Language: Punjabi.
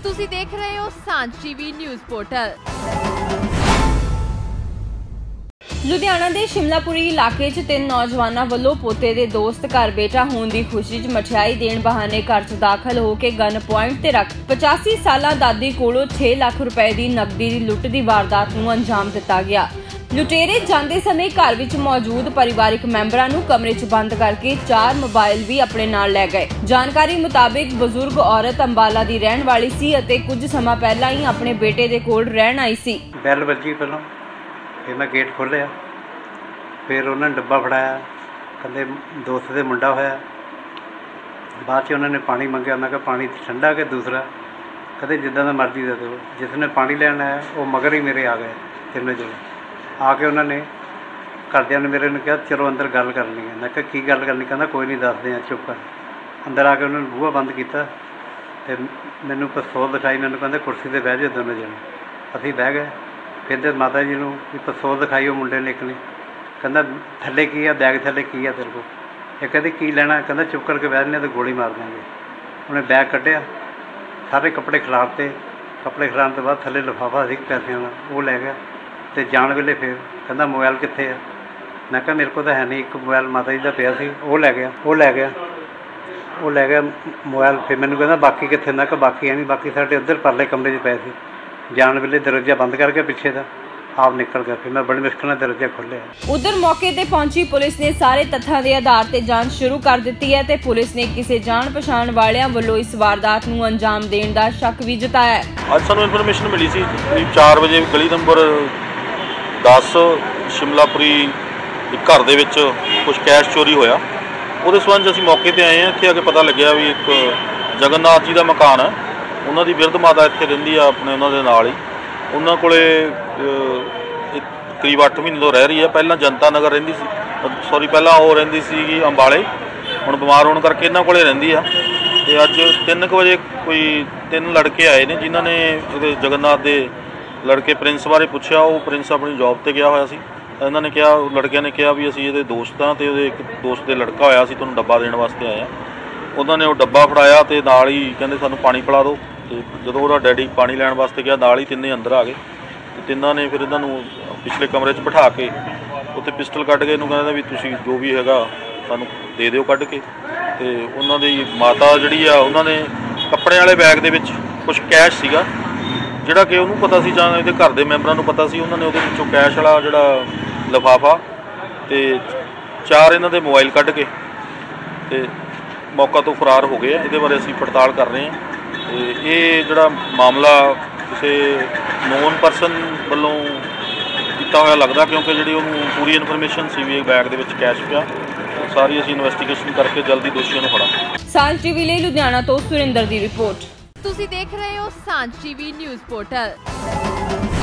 ਤੁਸੀਂ ਦੇਖ ਰਹੇ ਹੋ ਸਾਂਝ ਟੀਵੀ ਨਿਊਜ਼ ਪੋਰਟਲ। ਲੁਧਿਆਣਾ ਦੇ ਸ਼ਿਮਲਾਪੁਰੀ ਇਲਾਕੇ 'ਚ 3 ਨੌਜਵਾਨਾਂ ਵੱਲੋਂ ਪੋਤੇ ਦੇ ਦੋਸਤ ਘਰ ਬੇਟਾ ਹੋਣ ਦੀ ਖੁਸ਼ੀ 'ਚ ਮਠਿਆਈ ਦੇਣ ਬਹਾਨੇ ਘਰ 'ਚ ਦਾਖਲ ਹੋ ਕੇ ਗਨ ਪੁਆਇੰਟ ਤੇ ਰੱਖ 85 ਸਾਲਾ ਦਾਦੀ ਕੋਲੋਂ 6 ਲੱਖ ਰੁਪਏ ਦੀ ਨਕਦੀ ਦੀ ਲੁੱਟ ਦੀ ਵਾਰਦਾਤ ਨੂੰ ਅੰਜਾਮ ਦਿੱਤਾ ਗਿਆ। ਲੁਟੇਰੇ ਜਾਂਦੇ ਸਮੇਂ ਘਰ ਵਿੱਚ ਮੌਜੂਦ ਪਰਿਵਾਰਕ ਮੈਂਬਰਾਂ ਨੂੰ ਕਮਰੇ 'ਚ ਬੰਦ ਕਰਕੇ 4 ਮੋਬਾਈਲ ਵੀ ਆਪਣੇ ਨਾਲ ਲੈ ਗਏ। ਜਾਣਕਾਰੀ ਮੁਤਾਬਿਕ ਬਜ਼ੁਰਗ ਔਰਤ ਅੰਬਾਲਾ ਦੀ ਰਹਿਣ ਵਾਲੀ ਸੀ ਅਤੇ ਕੁਝ ਸਮਾਂ ਪਹਿਲਾਂ ਹੀ ਆਪਣੇ ਬੇਟੇ ਦੇ ਕੋਲ ਰਹਿਣ ਆਈ ਸੀ। ਬੈਲ ਵੱਜੀ ਪਹਿਲਾਂ, ਫਿਰ ਮੈਂ ਗੇਟ ਖੋਲ੍ਹਿਆ, ਫਿਰ ਉਹਨਾਂ ਨੇ ਡੱਬਾ ਫੜਾਇਆ, ਕਹਿੰਦੇ ਦੋਸਤ ਦੇ ਮੁੰਡਾ ਹੋਇਆ। ਬਾਅਦ 'ਚ ਉਹਨਾਂ ਨੇ ਪਾਣੀ ਮੰਗਿਆ, ਮੈਂ ਕਿਹਾ ਪਾਣੀ ਠੰਡਾ ਕਿ ਦੂਸਰਾ, ਕਹਿੰਦੇ ਜਿੱਦਾਂ ਦਾ ਮਰਜ਼ੀ ਦੇ ਦਿਓ। ਜਿਸ ਨੇ ਪਾਣੀ ਲੈਣ ਆਇਆ ਉਹ ਮਗਰ ਹੀ ਮੇਰੇ ਆ ਗਏ, ਤਿੰਨੇ ਜਣੇ ਆ ਕੇ ਉਹਨਾਂ ਨੇ ਘਰਦਿਆਂ ਨੇ ਮੇਰੇ ਨੂੰ ਕਿਹਾ ਚਲੋ ਅੰਦਰ ਗੱਲ ਕਰਨੀ ਹੈ। ਮੈਂ ਕਿਹਾ ਕੀ ਗੱਲ ਕਰਨੀ? ਕਹਿੰਦਾ ਕੋਈ ਨਹੀਂ ਦੱਸਦੇ ਆ, ਚੁੱਪ ਕਰ। ਅੰਦਰ ਆ ਕੇ ਉਹਨਾਂ ਨੇ ਬੂਹਾ ਬੰਦ ਕੀਤਾ ਅਤੇ ਮੈਨੂੰ ਪਿਸਤੌਲ ਦਿਖਾਈ। ਮੈਨੂੰ ਕਹਿੰਦੇ ਕੁਰਸੀ 'ਤੇ ਬਹਿ ਜਾਓ ਦੋਨੋਂ ਜਣੇ। ਅਸੀਂ ਬਹਿ ਗਏ। ਫਿਰ ਜਦ ਮਾਤਾ ਜੀ ਨੂੰ ਵੀ ਪਿਸਤੌਲ ਦਿਖਾਈ, ਉਹ ਮੁੰਡੇ ਨੇ ਇੱਕ ਨੇ, ਕਹਿੰਦਾ ਥੱਲੇ ਕੀ ਆ, ਬੈਗ ਥੱਲੇ ਕੀ ਆ ਤੇਰੇ ਕੋਲ? ਇਹ ਕਹਿੰਦੇ ਕੀ ਲੈਣਾ? ਕਹਿੰਦਾ ਚੁੱਪ ਕਰਕੇ ਬਹਿ ਜਾਂਦੇ ਤਾਂ ਗੋਲੀ ਮਾਰ ਦਿਆਂਗੇ। ਉਹਨੇ ਬੈਗ ਕੱਢਿਆ, ਸਾਰੇ ਕੱਪੜੇ ਖਿਲਾਰਤੇ। ਕੱਪੜੇ ਖਿਲਾਰਨ ਤੋਂ ਬਾਅਦ ਥੱਲੇ ਲਿਫਾਫਾ ਸੀ ਪੈਸਿਆਂ ਦਾ, ਉਹ ਲੈ ਗਿਆ। ਅਤੇ ਜਾਣ ਵੇਲੇ ਫਿਰ ਕਹਿੰਦਾ ਮੋਬਾਇਲ ਕਿੱਥੇ ਆ? ਮੈਂ ਕਿਹਾ ਮੇਰੇ ਕੋਲ ਤਾਂ ਹੈ ਨਹੀਂ, ਇੱਕ ਮੋਬਾਇਲ ਮਾਤਾ ਜੀ ਦਾ ਪਿਆ ਸੀ, ਉਹ ਲੈ ਗਿਆ ਮੋਬਾਇਲ। ਫਿਰ ਮੈਨੂੰ ਕਹਿੰਦਾ ਬਾਕੀ ਕਿੱਥੇ? ਮੈਂ ਕਿਹਾ ਬਾਕੀ ਹੈ ਨਹੀਂ, ਬਾਕੀ ਸਾਡੇ ਉੱਧਰ ਪਰਲੇ ਕਮਰੇ 'ਚ ਪਏ ਸੀ। ਜਾਣ ਵੇਲੇ ਦਰਵਾਜ਼ਾ ਬੰਦ ਕਰਕੇ ਪਿੱਛੇ ਦਾ ਆਪ ਨਿਕਲ ਗਿਆ। ਫਿਰ ਮੈਂ ਬੜੀ ਮੁਸ਼ਕਿਲ ਨਾਲ ਦਰਵਾਜ਼ਾ ਖੋਲ੍ਹਿਆ। ਉਧਰ ਮੌਕੇ ਤੇ ਪਹੁੰਚੀ ਪੁਲਿਸ ਨੇ ਸਾਰੇ ਤੱਥਾਂ ਦੇ ਆਧਾਰ ਤੇ ਜਾਂਚ ਸ਼ੁਰੂ ਕਰ ਦਿੱਤੀ ਹੈ ਤੇ ਪੁਲਿਸ ਨੇ ਕਿਸੇ ਜਾਣ ਪਛਾਣ ਵਾਲਿਆਂ ਵੱਲੋਂ ਇਸ ਵਾਰਦਾਤ ਨੂੰ ਅੰਜਾਮ ਦੇਣ ਦਾ ਸ਼ੱਕ ਵੀ ਜਤਾਇਆ ਹੈ। ਅੱਜ ਸਾਨੂੰ ਇਨਫੋਰਮੇਸ਼ਨ ਮਿਲੀ ਸੀ ਕਰੀਬ 4 ਵਜੇ ਗਲੀ ਨੰਬਰ 10 ਸ਼ਿਮਲਾਪੁਰੀ ਇੱਕ ਘਰ ਦੇ ਵਿੱਚ ਕੁਝ ਕੈਸ਼ ਚੋਰੀ ਹੋਇਆ। ਉਹਦੇ ਸੰਬੰਧ ਅਸੀਂ ਮੌਕੇ ਤੇ ਆਏ ਹਾਂ। ਇੱਥੇ ਆ ਕੇ ਪਤਾ ਲੱਗਿਆ ਵੀ ਇੱਕ ਜਗਨਨਾਥ ਜੀ ਦਾ ਮਕਾਨ ਹੈ, ਉਹਨਾਂ ਦੀ ਬਿਰਧ ਮਾਤਾ ਇੱਥੇ ਰਹਿੰਦੀ ਆ ਆਪਣੇ ਉਹਨਾਂ ਦੇ ਨਾਲ ਹੀ। ਉਹਨਾਂ ਕੋਲੇ ਕਰੀਬ 8 ਮਹੀਨੇ ਤੋਂ ਰਹਿ ਰਹੀ ਹੈ। ਪਹਿਲਾਂ ਜਨਤਾ ਨਗਰ ਰਹਿੰਦੀ ਸੀ, ਪਹਿਲਾਂ ਉਹ ਰਹਿੰਦੀ ਸੀਗੀ ਅੰਬਾਲੇ, ਹੁਣ ਬਿਮਾਰ ਹੋਣ ਕਰਕੇ ਇਹਨਾਂ ਕੋਲੇ ਰਹਿੰਦੀ ਆ। ਅਤੇ ਅੱਜ 3 ਵਜੇ ਕੋਈ 3 ਲੜਕੇ ਆਏ ਨੇ ਜਿਨ੍ਹਾਂ ਨੇ ਇਹਦੇ ਜਗਨਨਾਥ ਦੇ ਲੜਕੇ ਪ੍ਰਿੰਸ ਬਾਰੇ ਪੁੱਛਿਆ। ਉਹ ਪ੍ਰਿੰਸ ਆਪਣੀ ਜੌਬ 'ਤੇ ਗਿਆ ਹੋਇਆ ਸੀ। ਇਹਨਾਂ ਨੇ ਕਿਹਾ, ਲੜਕਿਆਂ ਨੇ ਕਿਹਾ ਵੀ ਅਸੀਂ ਇਹਦੇ ਦੋਸਤ ਹਾਂ ਅਤੇ ਉਹਦੇ ਇੱਕ ਦੋਸਤ ਦੇ ਲੜਕਾ ਹੋਇਆ ਸੀ, ਤੁਹਾਨੂੰ ਡੱਬਾ ਦੇਣ ਵਾਸਤੇ ਆਏ ਹਾਂ। ਉਹਨਾਂ ਨੇ ਉਹ ਡੱਬਾ ਫੜਾਇਆ ਅਤੇ ਨਾਲ ਹੀ ਕਹਿੰਦੇ ਸਾਨੂੰ ਪਾਣੀ ਪਿਲਾ ਦਿਓ। ਅਤੇ ਜਦੋਂ ਉਹਦਾ ਡੈਡੀ ਪਾਣੀ ਲੈਣ ਵਾਸਤੇ ਗਿਆ, ਨਾਲ ਹੀ ਤਿੰਨੇ ਅੰਦਰ ਆ ਗਏ। ਅਤੇ ਤਿੰਨਾਂ ਨੇ ਫਿਰ ਇਹਨਾਂ ਨੂੰ ਪਿਛਲੇ ਕਮਰੇ 'ਚ ਬਿਠਾ ਕੇ ਉੱਥੇ ਪਿਸਟਲ ਕੱਢ ਕੇ ਇਹਨੂੰ ਕਹਿੰਦਾ ਵੀ ਤੁਸੀਂ ਜੋ ਵੀ ਹੈਗਾ ਸਾਨੂੰ ਦੇ ਦਿਓ ਕੱਢ ਕੇ। ਅਤੇ ਉਹਨਾਂ ਦੀ ਮਾਤਾ ਜਿਹੜੀ ਆ, ਉਹਨਾਂ ਨੇ ਕੱਪੜੇ ਵਾਲੇ ਬੈਗ ਦੇ ਵਿੱਚ ਕੁਛ ਕੈਸ਼ ਸੀਗਾ ਜਿਹੜਾ ਕਿ ਉਹਨੂੰ ਪਤਾ ਸੀ ਜਾਂ ਇਹਦੇ ਘਰ ਦੇ ਮੈਂਬਰਾਂ ਨੂੰ ਪਤਾ ਸੀ। ਉਹਨਾਂ ਨੇ ਉਹਦੇ ਵਿੱਚੋਂ ਕੈਸ਼ ਵਾਲਾ ਜਿਹੜਾ ਲਿਫਾਫਾ ਅਤੇ 4 ਇਹਨਾਂ ਦੇ ਮੋਬਾਈਲ ਕੱਢ ਕੇ ਅਤੇ ਮੌਕਾ ਤੋਂ ਫਰਾਰ ਹੋ ਗਏ ਆ। ਇਹਦੇ ਬਾਰੇ ਅਸੀਂ ਪੜਤਾਲ ਕਰ ਰਹੇ ਹਾਂ। ਅਤੇ ਇਹ ਜਿਹੜਾ ਮਾਮਲਾ ਕਿਸੇ ਨੋਨ ਪਰਸਨ ਵੱਲੋਂ ਕੀਤਾ ਹੋਇਆ ਲੱਗਦਾ, ਕਿਉਂਕਿ ਜਿਹੜੀ ਉਹਨੂੰ ਪੂਰੀ ਇਨਫੋਰਮੇਸ਼ਨ ਸੀ ਵੀ ਇਹ ਬੈਗ ਦੇ ਵਿੱਚ ਕੈਸ਼ ਪਿਆ। ਸਾਰੀ ਅਸੀਂ ਇਨਵੈਸਟੀਗੇਸ਼ਨ ਕਰਕੇ ਜਲਦੀ ਦੋਸ਼ੀਆਂ ਨੂੰ ਫੜਾਂਗੇ। ਸਾਂਝ ਟੀਵੀ ਲਈ ਲੁਧਿਆਣਾ ਤੋਂ ਸੁਰਿੰਦਰ ਦੀ ਰਿਪੋਰਟ। ਤੁਸੀਂ ਦੇਖ ਰਹੇ ਹੋ ਸਾਂਝ ਟੀਵੀ ਨਿਊਜ਼ ਪੋਰਟਲ।